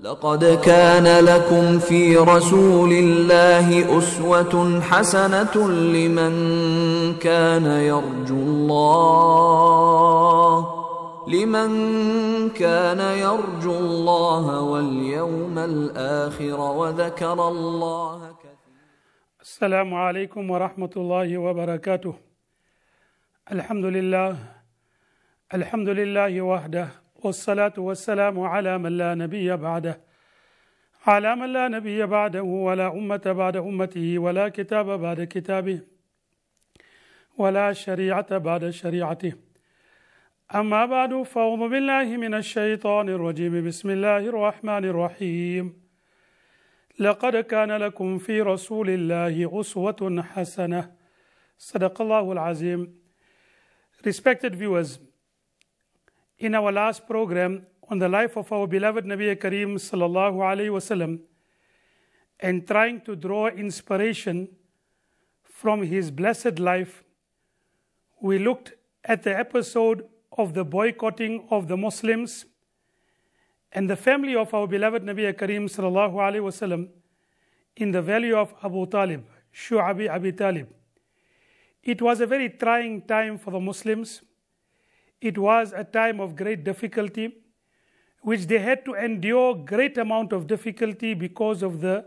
لقد كان لكم في رسول الله أسوة حسنة لمن كان يرجو الله واليوم الآخر وذكر الله كثيرا. السلام عليكم ورحمة الله وبركاته. الحمد لله وحده، والصلاة والسلام على من لا نبي بعده ولا أمة بعد أمته ولا كتاب بعد كتابه ولا شريعة بعد شريعته. أما بعد، فأعوذ بالله من الشيطان الرجيم. بسم الله الرحمن الرحيم. لقد كان لكم في رسول الله أسوة حسنة. صدق الله العظيم. Respected viewers, in our last program on the life of our beloved Nabi Kareem sallallahu alaihi wasallam, and trying to draw inspiration from his blessed life, we looked at the episode of the boycotting of the Muslims and the family of our beloved Nabi Kareem sallallahu alaihi wasallam in the valley of Abu Talib, Shu'abi Abi Talib. It was a very trying time for the Muslims. It was a time of great difficulty, which they had to endure great amount of difficulty because of the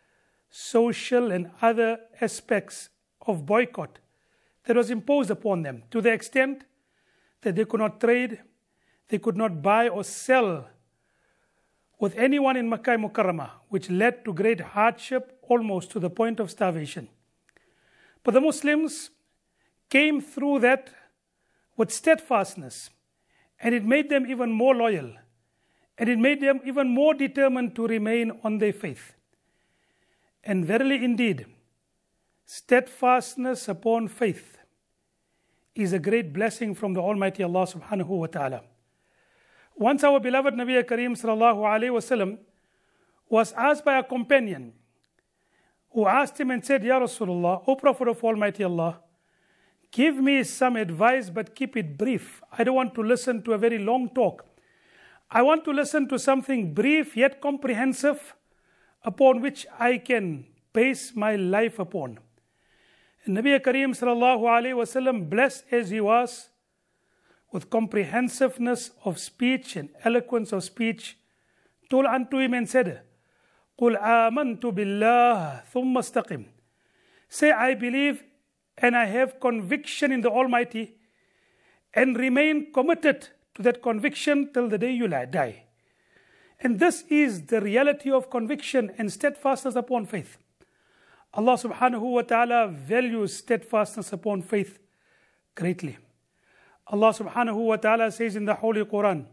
social and other aspects of boycott that was imposed upon them, to the extent that they could not trade, they could not buy or sell with anyone in Makkah Mukarramah, which led to great hardship, almost to the point of starvation. But the Muslims came through that with steadfastness, and it made them even more loyal, and it made them even more determined to remain on their faith. And verily indeed, steadfastness upon faith is a great blessing from the Almighty Allah subhanahu wa ta'ala. Once our beloved Nabi Kareem sallallahu alayhi wasallam was asked by a companion, who asked him and said, Ya Rasulullah, O Prophet of Almighty Allah, give me some advice, but keep it brief. I don't want to listen to a very long talk. I want to listen to something brief yet comprehensive upon which I can base my life upon. And Nabi Kareem sallallahu alayhi wasallam, blessed as he was with comprehensiveness of speech and eloquence of speech, told unto him and said, قُلْ آمَنْتُ بِاللَّهِ ثُمَّ اسْتَقِمْ. Say, I believe and I have conviction in the Almighty, and remain committed to that conviction till the day you die. And this is the reality of conviction and steadfastness upon faith. Allah subhanahu wa ta'ala values steadfastness upon faith greatly. Allah subhanahu wa ta'ala says in the Holy Quran,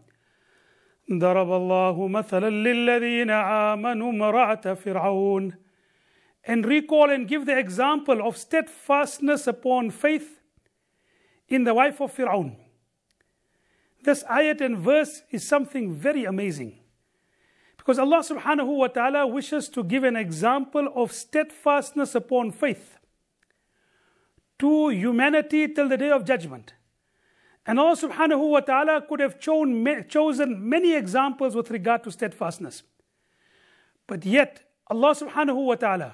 ضرب الله مثلا للذين آمنوا امرأة فرعون. And recall and give the example of steadfastness upon faith in the wife of Fir'aun. This ayat and verse is something very amazing, because Allah subhanahu wa ta'ala wishes to give an example of steadfastness upon faith to humanity till the day of judgment. And Allah subhanahu wa ta'ala could have chosen many examples with regard to steadfastness. But yet, Allah subhanahu wa ta'ala,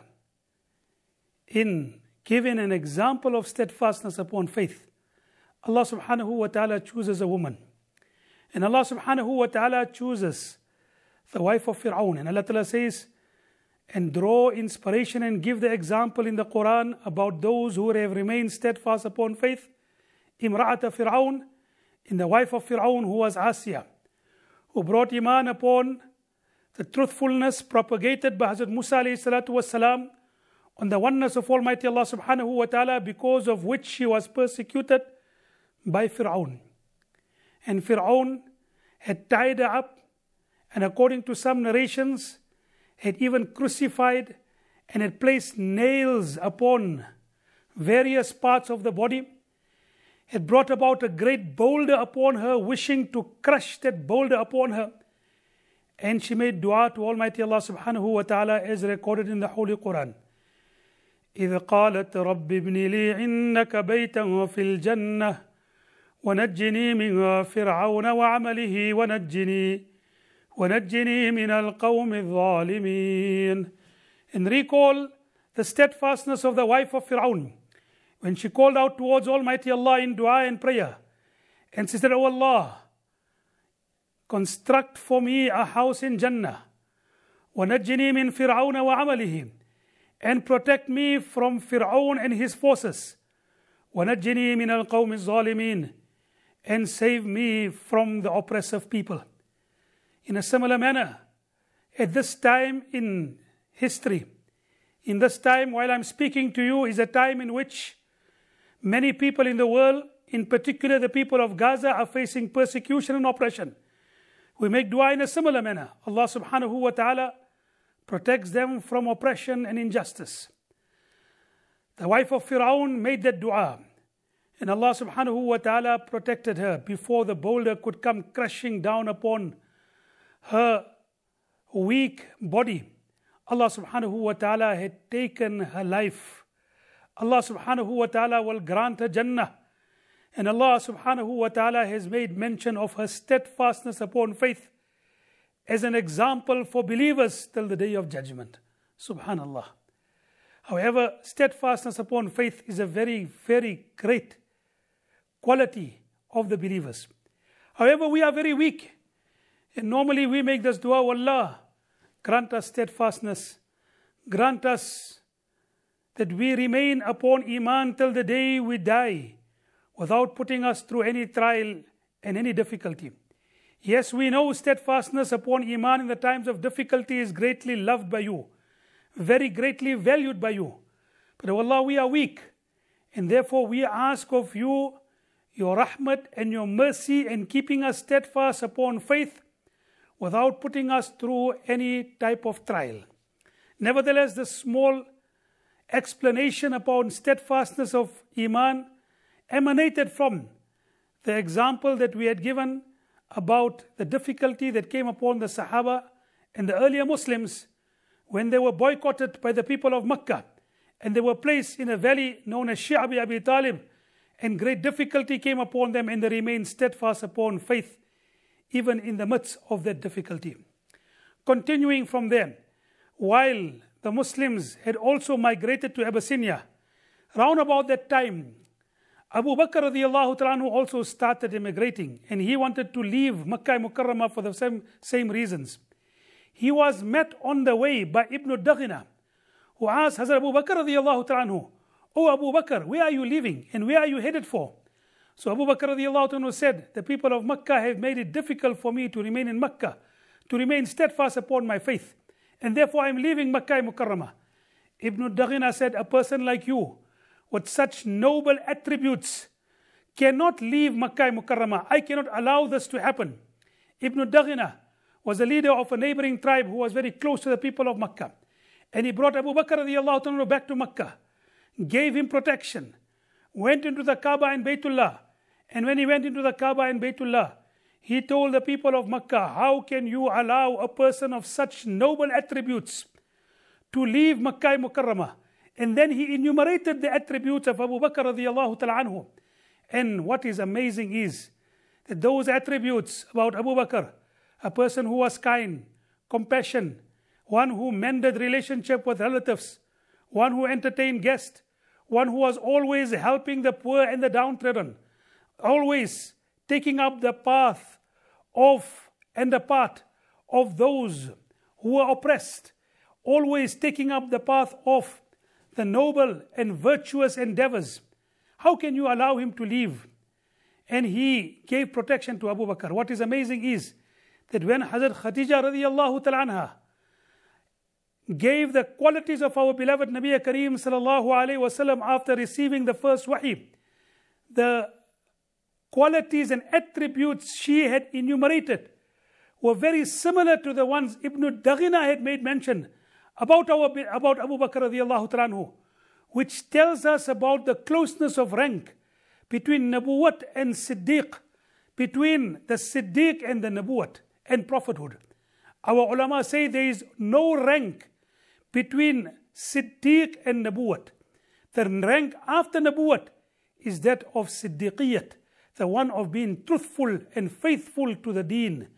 in giving an example of steadfastness upon faith, Allah subhanahu wa ta'ala chooses a woman. And Allah subhanahu wa ta'ala chooses the wife of Fir'aun. And Allah ta'ala says, and draw inspiration and give the example in the Quran about those who have remained steadfast upon faith. Imra'ata Fir'aun, in the wife of Fir'aun, who was Asiyah, who brought iman upon the truthfulness propagated by Hazrat Musa alayhi salatu wassalam, on the oneness of Almighty Allah subhanahu wa ta'ala, because of which she was persecuted by Fir'aun. And Fir'aun had tied her up, and according to some narrations, had even crucified and had placed nails upon various parts of the body, had brought about a great boulder upon her, wishing to crush that boulder upon her. And she made dua to Almighty Allah subhanahu wa ta'ala, as recorded in the Holy Quran. إذ قالت رب ابن لي عندك بيتا في الجنة ونجني من فرعون وعمله وَنَجِّنِي مِنَ الْقَوْمِ الظَّالِمِينَ. And recall the steadfastness of the wife of Fir'aun when she called out towards Almighty Allah in dua and prayer. And she said, "O Allah, construct for me a house in Jannah. وَنَجِّنِي مِنْ فِرْعَوْنَ وَعَمَلِهِ. And protect me from Fir'aun and his forces. وَنَجِّنِي مِنَ الْقَوْمِ الظَّالِمِينَ. And save me from the oppressive people." In a similar manner, at this time in history, in this time while I'm speaking to you, is a time in which many people in the world, in particular the people of Gaza, are facing persecution and oppression. We make dua in a similar manner. Allah subhanahu wa ta'ala protects them from oppression and injustice. The wife of Fir'aun made that dua, and Allah subhanahu wa ta'ala protected her before the boulder could come crashing down upon her weak body. Allah subhanahu wa ta'ala had taken her life. Allah subhanahu wa ta'ala will grant her Jannah. And Allah subhanahu wa ta'ala has made mention of her steadfastness upon faith as an example for believers till the day of judgment. Subhanallah. However, steadfastness upon faith is a very, very great quality of the believers. However, we are very weak. And normally we make this dua, Allah, grant us steadfastness. Grant us that we remain upon Iman till the day we die, without putting us through any trial and any difficulty. Yes, we know steadfastness upon Iman in the times of difficulty is greatly loved by you, very greatly valued by you. But O Allah, we are weak, and therefore we ask of you your rahmat and your mercy in keeping us steadfast upon faith without putting us through any type of trial. Nevertheless, the small explanation about steadfastness of Iman emanated from the example that we had given about the difficulty that came upon the Sahaba and the earlier Muslims when they were boycotted by the people of Mecca, and they were placed in a valley known as Shi'ab Abi Talib, and great difficulty came upon them, and they remained steadfast upon faith even in the midst of that difficulty. Continuing from there, while the Muslims had also migrated to Abyssinia, round about that time, Abu Bakr radiallahu ta'ala also started immigrating, and he wanted to leave Makkah Mukarramah for the same reasons. He was met on the way by Ibn Daghina, who asked Hazrat Abu Bakr radiallahu ta'ala, "Oh Abu Bakr, where are you leaving and where are you headed for?" So Abu Bakr radiallahu ta'ala said, "The people of Makkah have made it difficult for me to remain in Makkah, to remain steadfast upon my faith, and therefore I am leaving Makkah Mukarramah." Ibn Daghina said, "A person like you, with such noble attributes, cannot leave Makkah Mukarramah. I cannot allow this to happen." Ibn Daghina was a leader of a neighboring tribe who was very close to the people of Makkah. And he brought Abu Bakr radiallahu ta'ala back to Makkah, gave him protection, went into the Kaaba and Baytullah. And when he went into the Kaaba and Baytullah, he told the people of Makkah, "How can you allow a person of such noble attributes to leave Makkah Mukarramah?" And then he enumerated the attributes of Abu Bakr radiallahu ta'ala anhu. And what is amazing is that those attributes about Abu Bakr, a person who was kind, compassion, one who mended relationship with relatives, one who entertained guests, one who was always helping the poor and the downtrodden, always taking up the path of and the part of those who were oppressed, always taking up the path of the noble and virtuous endeavors. How can you allow him to leave? And he gave protection to Abu Bakr. What is amazing is that when Hazrat Khadija radiallahu ta'ala anha gave the qualities of our beloved Nabi Kareem sallallahu alayhi wasallam after receiving the first wahi, the qualities and attributes she had enumerated were very similar to the ones Ibn Daghina had made mention about Abu Bakr radiallahu ta'ala anhu, which tells us about the closeness of rank between Nabuwat and Siddiq, between the Siddiq and the Nabuwat and prophethood. Our ulama say there is no rank between Siddiq and Nabuwat. The rank after Nabuwat is that of Siddiqiyat, the one of being truthful and faithful to the deen,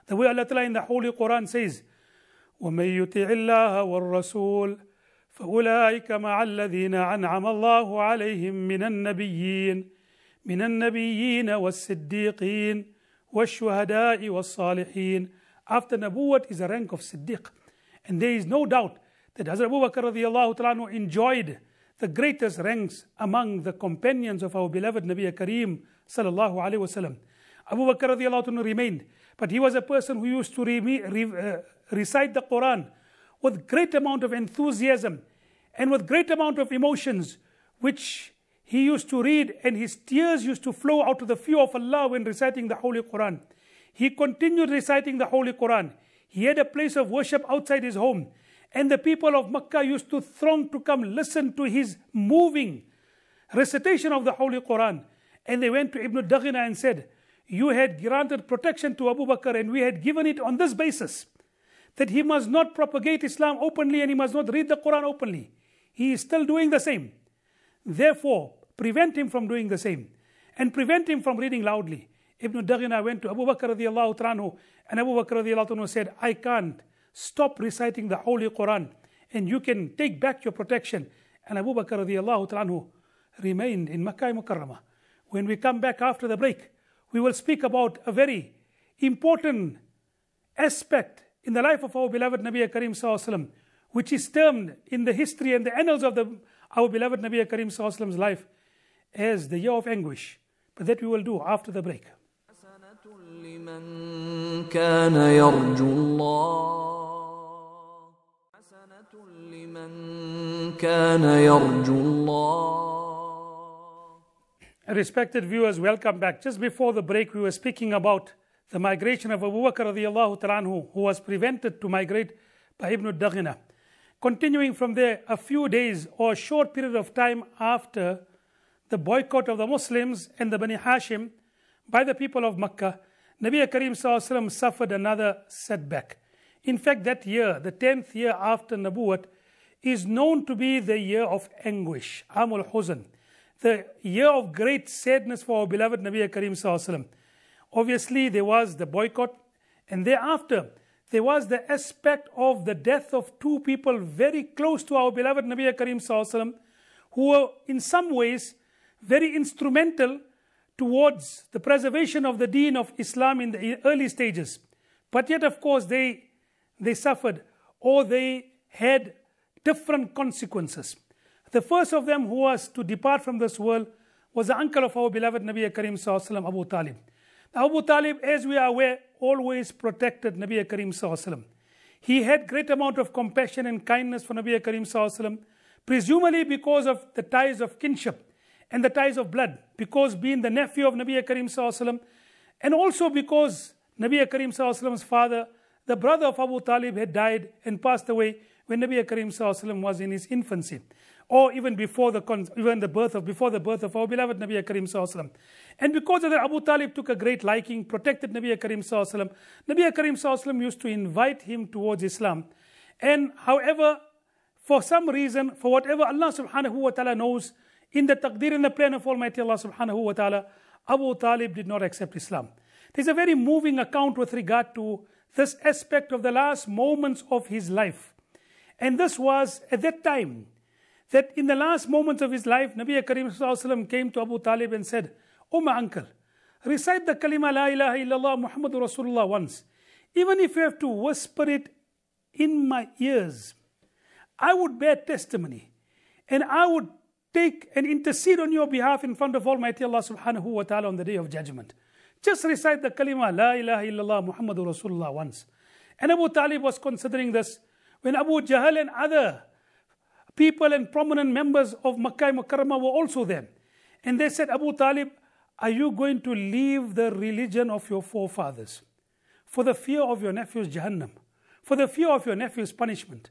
The way Allah Ta'ala in the Holy Quran says, وَمَن يُطِعِ اللَّهَ وَالرَّسُولَ فَأُولَٰئِكَ مَعَ الَّذِينَ أَنْعَمَ اللَّهُ عَلَيْهِم مِّنَ النَّبِيِّينَ وَالصِّدِّيقِينَ وَالشُّهَدَاءِ وَالصَّالِحِينَ. After Nabuwwat is a rank of Siddiq. And there is no doubt that Hazrat Abu Bakr radiallahu ta'ala enjoyed the greatest ranks among the companions of our beloved Nabi Kareem sallallahu alayhi wasallam. Abu Bakr radiallahu ta'ala remained, but he was a person who used to recite the Quran with great amount of enthusiasm and with great amount of emotions, which he used to read, and his tears used to flow out of the fear of Allah when reciting the Holy Quran. He continued reciting the Holy Quran. He had a place of worship outside his home, and the people of Makkah used to throng to come listen to his moving recitation of the Holy Quran. And they went to Ibn Daghina and said, you had granted protection to Abu Bakr, and we had given it on this basis, that he must not propagate Islam openly and he must not read the Quran openly. He is still doing the same. Therefore, prevent him from doing the same and prevent him from reading loudly. Ibn Daghina went to Abu Bakr radiallahu ta'ala, and Abu Bakr radiallahu ta'ala said, I can't stop reciting the Holy Quran, and you can take back your protection. And Abu Bakr radiallahu ta'ala remained in Makkah Mukarramah. When we come back after the break, we will speak about a very important aspect in the life of our beloved Nabi Kareem sallallahu alaihi wasallam, which is termed in the history and the annals of our beloved Nabi Kareem sallallahu alaihi wasallam's life as the year of anguish. But that we will do after the break. لمن كان يرجو الله حسنة لمن كان يرجو الله. Respected viewers, welcome back. Just before the break, we were speaking about the migration of Abu Bakr radiallahu ta'ala anhu, who was prevented to migrate by Ibn Daghina. Continuing from there, a few days or a short period of time after the boycott of the Muslims and the Bani Hashim by the people of Makkah, Nabi Kareem sallallahu alaihi wasallam suffered another setback. In fact, that year, the 10th year after Nabuwwat, is known to be the year of anguish, Amul Huzn, the year of great sadness for our beloved Nabi Kareem sallallahu alaihi wasallam. Obviously, there was the boycott, and thereafter, there was the aspect of the death of two people very close to our beloved Nabi Kareem sallallahu alaihi wasallam, who were in some ways very instrumental towards the preservation of the deen of Islam in the early stages. But yet, of course, they suffered, or they had different consequences. The first of them who was to depart from this world was the uncle of our beloved Nabi Kareem sallallahu alaihi wasallam, Abu Talib. Now, Abu Talib, as we are aware, always protected Nabi Kareem sallallahu alaihi wasallam. He had great amount of compassion and kindness for Nabi Kareem sallallahu alaihi wasallam, presumably because of the ties of kinship and the ties of blood, because being the nephew of Nabi Kareem sallallahu alaihi wasallam, and also because Nabi Kareem sallallahu alaihi wasallam's father, the brother of Abu Talib, had died and passed away when Nabi Kareem sallallahu alaihi wasallam was in his infancy, or even before the birth of our beloved Nabi Kareem sallallahu alaihi wasallam. And because of that, Abu Talib took a great liking, protected Nabi Kareem sallallahu alaihi wasallam. Nabi Kareem sallallahu alaihi wasallam used to invite him towards Islam. And however, for some reason, for whatever Allah subhanahu wa ta'ala knows, in the taqdeer and the plan of Almighty Allah subhanahu wa ta'ala, Abu Talib did not accept Islam. There's a very moving account with regard to this aspect of the last moments of his life. And this was at that time, that in the last moments of his life, Nabi Kareem sallallahu alaihi wasallam came to Abu Talib and said, "Oh my uncle, recite the kalima la ilaha illallah Muhammadur Rasulullah once. Even if you have to whisper it in my ears, I would bear testimony, and I would take and intercede on your behalf in front of Almighty Allah subhanahu wa ta'ala on the day of judgment. Just recite the kalima la ilaha illallah Muhammadur Rasulullah once." And Abu Talib was considering this when Abu Jahl and other people and prominent members of Makkah Mukarramah were also there. And they said, "Abu Talib, are you going to leave the religion of your forefathers for the fear of your nephew's Jahannam, for the fear of your nephew's punishment?"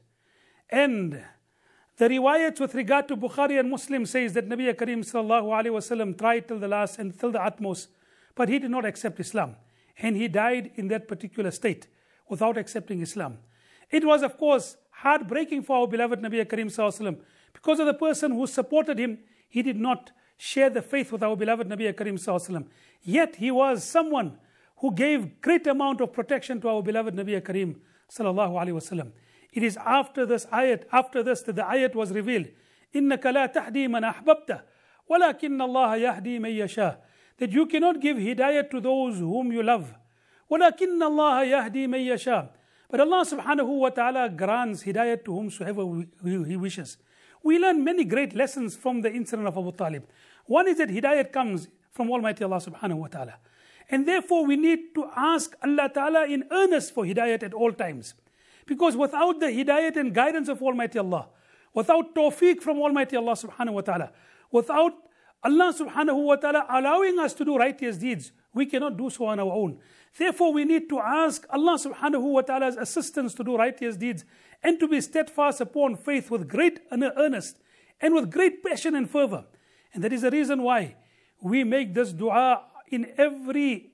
And the riwayats with regard to Bukhari and Muslim says that Nabi Kareem sallallahu alaihi wasallam tried till the last and till the utmost, but he did not accept Islam. And he died in that particular state without accepting Islam. It was, of course, heartbreaking for our beloved Nabi Kareem sallallahu alaihi wasallam, because of the person who supported him. He did not share the faith with our beloved Nabi Kareem sallallahu alaihi wasallam. Yet he was someone who gave great amount of protection to our beloved Nabi Kareem sallallahu alaihi wasallam. It is after this that the ayat was revealed. إِنَّكَ لَا تَهْدِي مَنْ أَحْبَبْتَ وَلَكِنَّ اللَّهَ يَهْدِي مَنْ يَشَاءُ. That you cannot give hidayat to those whom you love. وَلَكِنَّ اللَّهَ يَهْدِي مَنْ يَشَاءُ. But Allah subhanahu wa ta'ala grants hidayat to whomsoever He wishes. We learn many great lessons from the incident of Abu Talib. One is that hidayat comes from Almighty Allah subhanahu wa ta'ala. And therefore we need to ask Allah ta'ala in earnest for hidayat at all times. Because without the hidayat and guidance of Almighty Allah, without tawfiq from Almighty Allah subhanahu wa ta'ala, without Allah subhanahu wa ta'ala allowing us to do righteous deeds, we cannot do so on our own. Therefore we need to ask Allah subhanahu wa ta'ala's assistance to do righteous deeds and to be steadfast upon faith with great earnest and with great passion and fervor. And that is the reason why we make this dua in every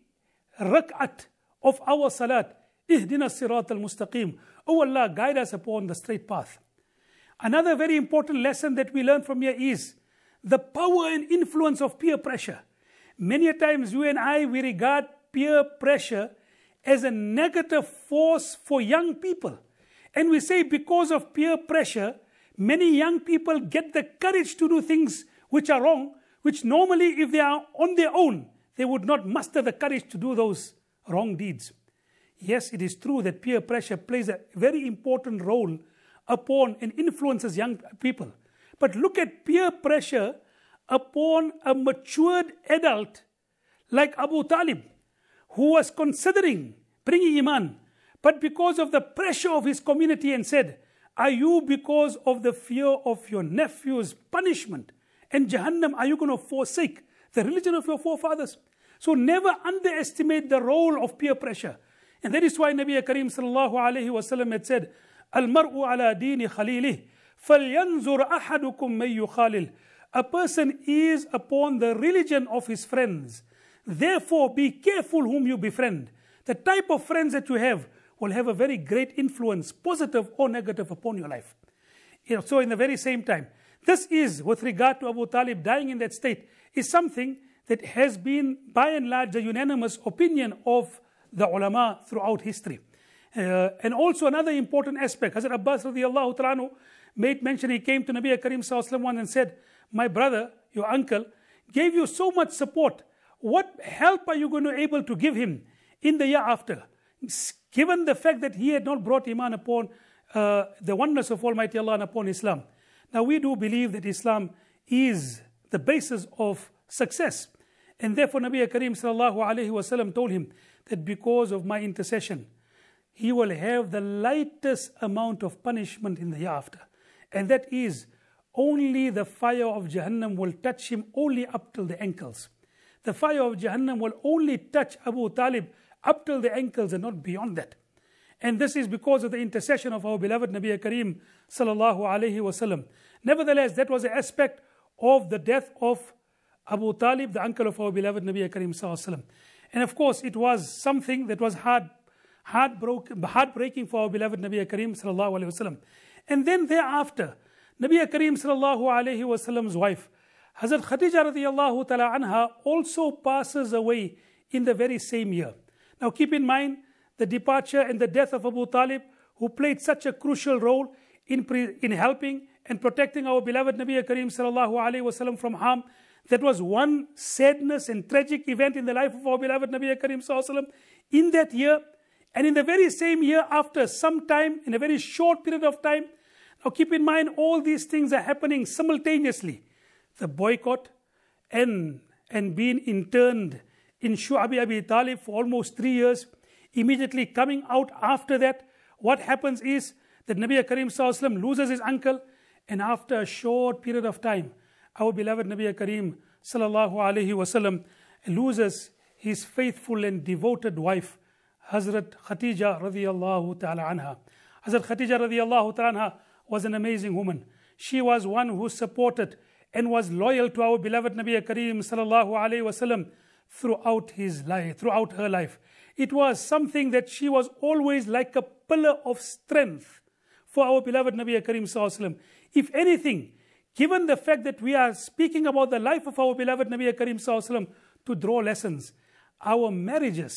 rak'at of our salat. Ihdina sirat al-mustaqim. Oh Allah, guide us upon the straight path. Another very important lesson that we learn from here is the power and influence of peer pressure. Many a times you and I, we regard peer pressure as a negative force for young people. And we say because of peer pressure, many young people get the courage to do things which are wrong, which normally if they are on their own, they would not muster the courage to do those wrong deeds. Yes, it is true that peer pressure plays a very important role upon and influences young people. But look at peer pressure upon a matured adult like Abu Talib, who was considering bringing Iman, but because of the pressure of his community and said, are you because of the fear of your nephew's punishment and Jahannam, are you going to forsake the religion of your forefathers? So never underestimate the role of peer pressure. And that is why Nabi Kareem sallallahu alayhi wa sallam had said, Al-mar'u ala dini khalilih, falyanzur ahadukum may yukhalil. A person is upon the religion of his friends. Therefore, be careful whom you befriend. The type of friends that you have will have a very great influence, positive or negative, upon your life. So in the very same time, this is, with regard to Abu Talib dying in that state, is something that has been by and large the unanimous opinion of the ulama throughout history. And also another important aspect, Hazrat Abbas radiallahu ta'ala made mention, he came to Nabi Kareem sallallahu alaihi wasallam and said, my brother, your uncle, gave you so much support. What help are you going to be able to give him in the year after? Given the fact that he had not brought Iman upon the oneness of Almighty Allah and upon Islam. Now we do believe that Islam is the basis of success. And therefore Nabi Kareem sallallahu alayhi wasallam told him that because of my intercession, he will have the lightest amount of punishment in the year after. And that is, only the fire of Jahannam will touch him only up till the ankles. The fire of Jahannam will only touch Abu Talib up till the ankles and not beyond that. And this is because of the intercession of our beloved Nabi Kareem sallallahu alayhi wasallam. Nevertheless, that was an aspect of the death of Abu Talib, the uncle of our beloved Nabi Kareem sallallahu alayhi wasallam. And of course, it was something that was heartbreaking for our beloved Nabi Kareem sallallahu alayhi wasallam. And then thereafter, Nabi Kareem sallallahu alayhi wasallam's wife, Hazrat Khadija radiyallahu ta'ala anha, also passes away in the very same year. Now keep in mind the departure and the death of Abu Talib, who played such a crucial role in helping and protecting our beloved Nabi Kareem sallallahu alayhi wasallam from harm. That was one sadness and tragic event in the life of our beloved Nabi Kareem sallallahu alayhi wasallam in that year. And in the very same year after, some time, in a very short period of time. Now keep in mind, all these things are happening simultaneously. The boycott and being interned in Shu'abi Abi Talib for almost 3 years. Immediately coming out after that, what happens is that Nabi Kareem sallallahu alaihi wasallam loses his uncle, and after a short period of time, our beloved Nabi Kareem sallallahu alaihi wasallam loses his faithful and devoted wife, Hazrat Khatija radiyallahu ta'ala anha. Hazrat Khatija radiyallahu ta'ala anha was an amazing woman. She was one who supported and was loyal to our beloved Nabi Kareem sallallahu alaihi wasallam throughout his life, throughout her life. It was something that she was always like a pillar of strength for our beloved Nabi Kareem sallallahu alaihi wasallam. If anything, given the fact that we are speaking about the life of our beloved Nabi Kareem sallallahu alaihi wasallam to draw lessons, our marriages,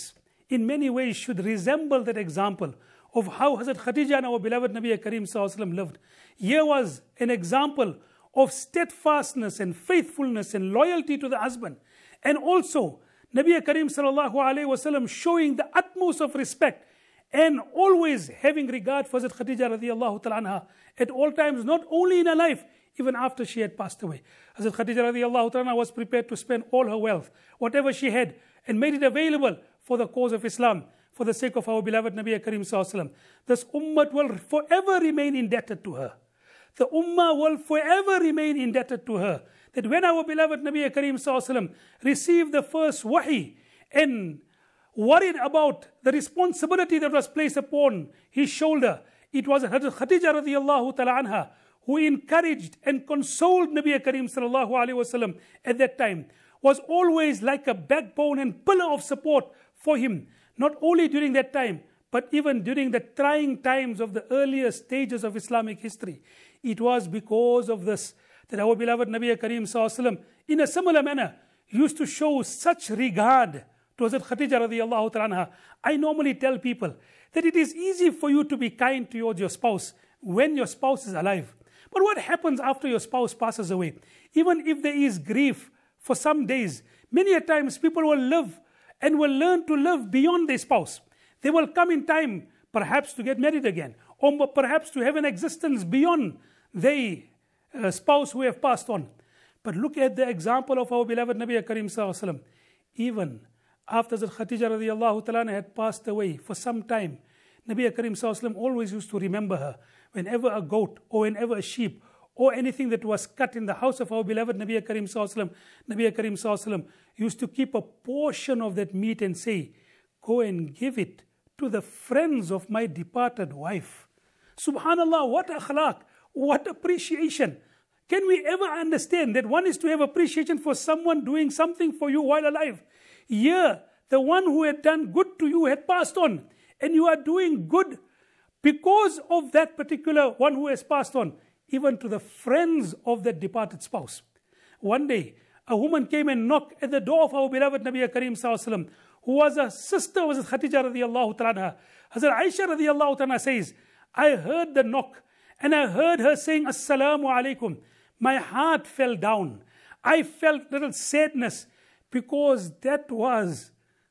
in many ways should resemble that example of how Hazrat Khadija and our beloved Nabi Kareem Sallallahu Alaihi Wasallam lived. Here was an example of steadfastness and faithfulness and loyalty to the husband. And also, Nabi Kareem Sallallahu Alaihi Wasallam showing the utmost of respect and always having regard for Hazrat Khadija radiallahu ta'ala anha at all times, not only in her life, even after she had passed away. Hazrat Khadija radiallahu ta'ala anha was prepared to spend all her wealth, whatever she had, and made it available for the cause of Islam, for the sake of our beloved Nabi Kareem Sallallahu Alaihi Wasallam. This ummah will forever remain indebted to her. The ummah will forever remain indebted to her. That when our beloved Nabi Kareem Sallallahu Alaihi Wasallam received the first wahi and worried about the responsibility that was placed upon his shoulder, it was Hazrat Khadija radiallahu ta'ala anha who encouraged and consoled Nabi Kareem Sallallahu Alaihi Wasallam at that time, was always like a backbone and pillar of support for him, not only during that time, but even during the trying times of the earlier stages of Islamic history. It was because of this that our beloved Nabi Kareem Sallallahu Alaihi Wasallam, in a similar manner, used to show such regard to Hazrat Khadija radiallahu ta'ala anha. I normally tell people that it is easy for you to be kind towards your spouse when your spouse is alive. But what happens after your spouse passes away? Even if there is grief for some days, many a times people will live and will learn to live beyond their spouse. They will come in time perhaps to get married again, or perhaps to have an existence beyond their spouse who have passed on. But look at the example of our beloved Nabi Kareem Sallallahu Alaihi Wasallam. Even after Hazrat Khadija radiallahu ta'ala had passed away for some time, Nabi Kareem Sallallahu Alaihi Wasallam always used to remember her. Whenever a goat or whenever a sheep or anything that was cut in the house of our beloved Nabi Kareem Sallallahu Alaihi Wasallam, Nabi Kareem Sallallahu Alaihi Wasallam used to keep a portion of that meat and say, go and give it to the friends of my departed wife. Subhanallah, what akhlaq, what appreciation. Can we ever understand that one is to have appreciation for someone doing something for you while alive? Here, the one who had done good to you had passed on, and you are doing good because of that particular one who has passed on, even to the friends of that departed spouse. One day, a woman came and knocked at the door of our beloved Nabi Kareem Sallallahu Alaihi Wasallam, who was a sister of Khadija radiallahu ta'ala. Hazrat Aisha radiallahu ta'ala says, I heard the knock and I heard her saying, Assalamu alaikum. My heart fell down. I felt little sadness because that was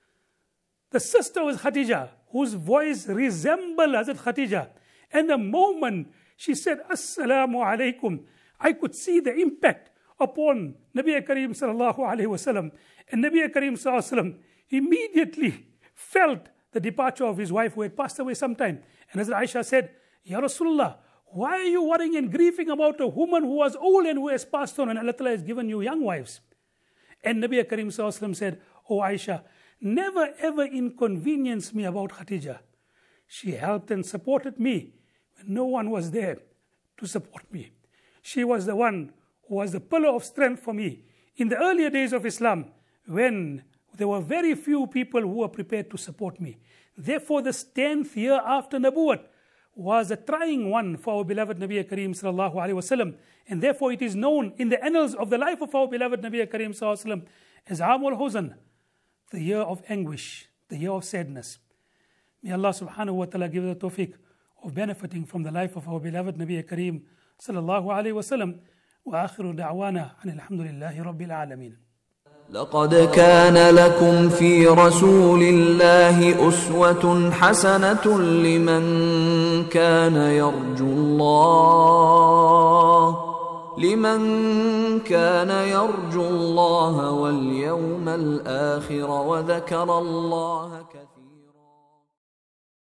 the sister of Khadija, whose voice resembled Hazrat Khadija. And the moment she said, Assalamu alaikum, I could see the impact upon Nabi Kareem Sallallahu Alaihi Wasallam. And Nabi Kareem Sallallahu Alaihi Wasallam immediately felt the departure of his wife who had passed away sometime. And Hazrat Aisha said, Ya Rasulullah, why are you worrying and grieving about a woman who was old and who has passed on and Allah Ta'ala has given you young wives? And Nabi Kareem Sallallahu Alaihi Wasallam said, Oh Aisha, never ever inconvenience me about Khadija. She helped and supported me when no one was there to support me. She was the one who was the pillar of strength for me in the earlier days of Islam, when there were very few people who were prepared to support me. Therefore, the 10th year after Nabuwat was a trying one for our beloved Nabi Kareem Sallallahu Alaihi Wasallam. And therefore, it is known in the annals of the life of our beloved Nabi Kareem Sallallahu Alaihi Wasallam as Amul Huzn, the year of anguish, the year of sadness. May Allah subhanahu wa ta'ala give the tawfiq of benefiting from the life of our beloved Nabi Kareem Sallallahu Alaihi Wasallam. وآخر دعوانا أن الحمد لله رب العالمين. لقد كان لكم في رسول الله أسوة حسنة لمن كان يرجو الله واليوم الآخر وذكر الله كثيرا.